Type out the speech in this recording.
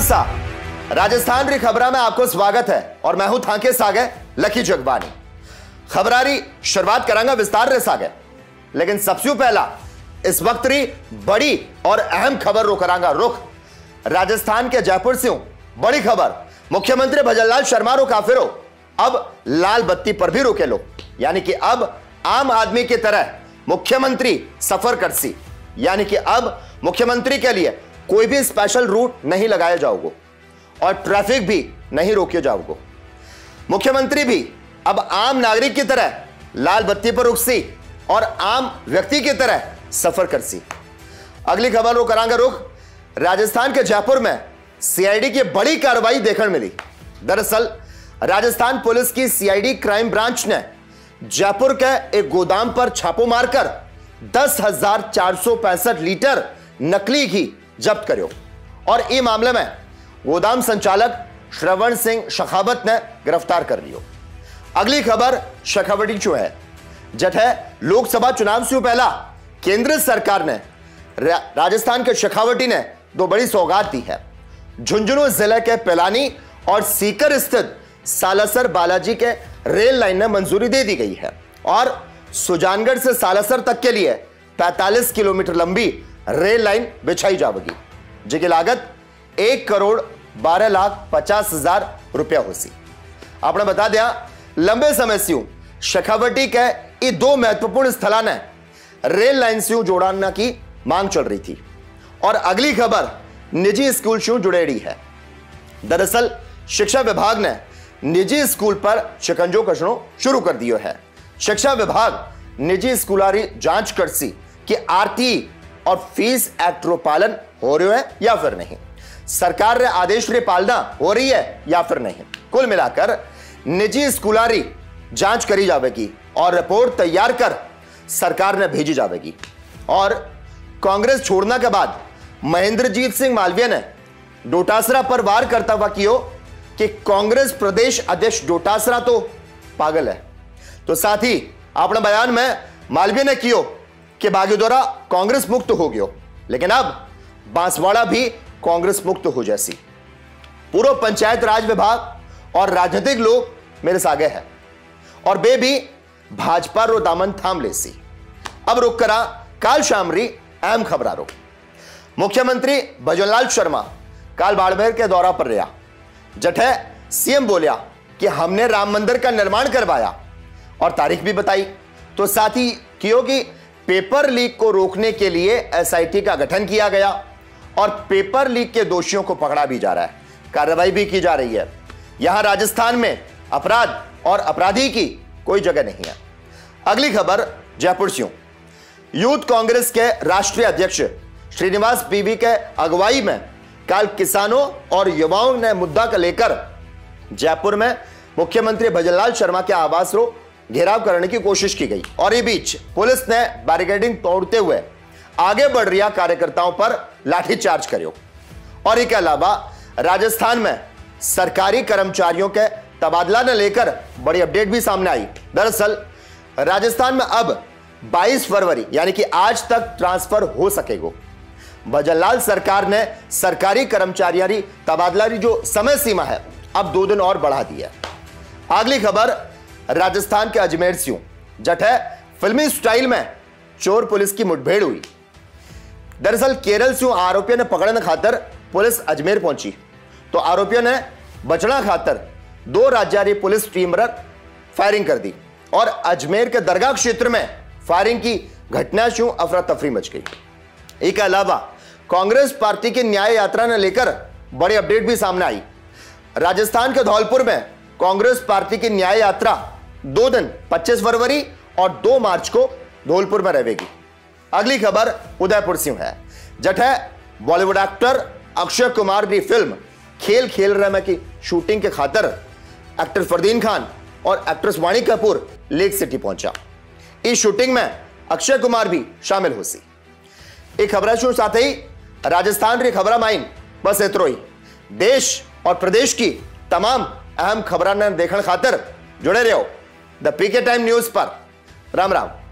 सा राजस्थान री खबरा में आपको स्वागत है और मैं हूं थांके सागे लकी जगबानी। खबरारी शुरुआत करांगा विस्तार रे सागे, लेकिन सबसे पहला इस वक्त री बड़ी और अहम खबर रो करांगा रुख राजस्थान के जयपुर से हूं। बड़ी खबर, मुख्यमंत्री भजनलाल शर्मा रो काफिरो अब लाल बत्ती पर भी रोके लो, यानी कि अब आम आदमी की तरह मुख्यमंत्री सफर कर सी, यानी कि अब मुख्यमंत्री के लिए कोई भी स्पेशल रूट नहीं लगाया जाओगे और ट्रैफिक भी नहीं रोके जाओगे। मुख्यमंत्री भी अब आम नागरिक की तरह लाल बत्ती पर रुक सी और आम व्यक्ति की तरह सफर कर सी। अगली खबर रो करांगा रुख राजस्थान के जयपुर में सीआईडी की बड़ी कार्रवाई देखने मिली। दरअसल राजस्थान पुलिस की सीआईडी क्राइम ब्रांच ने जयपुर के एक गोदाम पर छापो मारकर 10,465 लीटर नकली घी जब्त करो और इस मामले में गोदाम संचालक श्रवण सिंह शेखावत ने गिरफ्तार कर लियो। अगली खबर शेखावटी जो है, जठे लोकसभा चुनाव से पहला केंद्र सरकार ने राजस्थान के शेखावटी ने दो बड़ी सौगात दी है। झुंझुनू जिले के पिलानी और सीकर स्थित सालासर बालाजी के रेल लाइन में मंजूरी दे दी गई है और सुजानगढ़ से सालासर तक के लिए 45 किलोमीटर लंबी रेल लाइन बिछाई जाएगी, जिसकी लागत 1,12,50,000 रुपया होगी। आपने बता दिया लंबे समय से शेखावटी के ये दो महत्वपूर्ण स्थलों ने रेल लाइन से जोड़ने की मांग चल रही थी। और अगली खबर निजी स्कूल से जुड़ेड़ी है। दरअसल शिक्षा विभाग ने निजी स्कूल पर शिकंजो कसनो शुरू कर दियो है। शिक्षा विभाग निजी स्कूलारी जांच कर सी कि आरटीई और फीस एक्ट रो पालन हो रहा है या फिर नहीं, सरकार रे आदेश री पालना हो रही है या फिर नहीं। कुल मिलाकर निजी स्कूलारी जांच करी जाएगी और रिपोर्ट तैयार कर सरकार ने भेजी जाएगी। और कांग्रेस छोड़ने के बाद महेंद्रजीत सिंह मालवीय ने डोटासरा पर वार करता हुआ कियो कि कांग्रेस प्रदेश अध्यक्ष डोटासरा तो पागल है। तो साथ ही अपने बयान में मालवीय ने कियो कि बागीदोरा कांग्रेस मुक्त हो गयो, लेकिन अब बांसवाड़ा भी कांग्रेस मुक्त हो जैसी। पूर्व पंचायत राज विभाग और राजनीतिक लोग मेरे सागे हैं और बे भी भाजपा रो दामन थाम लेसी। अब रुक करा काल शामरी अहम खबरारो। मुख्यमंत्री भजनलाल शर्मा काल बाड़मेर के दौरा पर रहा, जठे सीएम बोलिया कि हमने राम मंदिर का निर्माण करवाया और तारीख भी बताई। तो साथ ही कियो कि पेपर लीक को रोकने के लिए एसआईटी का गठन किया गया और पेपर लीक के दोषियों को पकड़ा भी जा रहा है, कार्रवाई भी की जा रही है। यहां राजस्थान में अपराध और अपराधी की कोई जगह नहीं है। अगली खबर जयपुर से। यूथ कांग्रेस के राष्ट्रीय अध्यक्ष श्रीनिवास बीवी के अगुवाई में कल किसानों और युवाओं ने मुद्दा को लेकर जयपुर में मुख्यमंत्री भजनलाल शर्मा के आवास रो घेराव करने की कोशिश की गई और इस बीच पुलिस ने बैरिकेडिंग तोड़ते हुए आगे बढ़ रही कार्यकर्ताओं पर लाठीचार्ज करो। और इसके अलावा राजस्थान में सरकारी कर्मचारियों के तबादला ने लेकर बड़ी अपडेट भी सामने आई। दरअसल राजस्थान में अब 22 फरवरी यानी कि आज तक ट्रांसफर हो सकेगा। भजनलाल सरकार ने सरकारी कर्मचारियों की तबादला की जो समय सीमा है अब 2 दिन और बढ़ा दी है। अगली खबर राजस्थान के अजमेर से, जठे फिल्मी स्टाइल में चोर पुलिस की मुठभेड़ हुई। दरअसल केरल से आरोपियों ने पकड़ने खातर पुलिस अजमेर पहुंची, तो आरोपियों ने बचना खातर 2 राज्यारी पुलिस टीम पर फायरिंग कर दी और अजमेर के दरगाह क्षेत्र में फायरिंग की घटना से अफरा तफरी मच गई। इसके अलावा कांग्रेस पार्टी की न्याय यात्रा ने लेकर बड़ी अपडेट भी सामने आई। राजस्थान के धौलपुर में कांग्रेस पार्टी की न्याय यात्रा 2 दिन 25 फरवरी और 2 मार्च को धौलपुर में रहेगी। अगली खबर उदयपुर से है, जठे बॉलीवुड एक्टर अक्षय कुमार की फिल्म खेल खेल रहे में की शूटिंग के खातर एक्टर फरदीन खान और actress Vaani Kapoor lake city पहुंचा। इस शूटिंग में अक्षय कुमार भी शामिल हो सी। एक खबर साथ ही राजस्थान की खबर माइन बस इतरो ही। देश और प्रदेश की तमाम अहम खबर देखने खातर जुड़े रहो द पीके टाइम न्यूज पर। राम राम।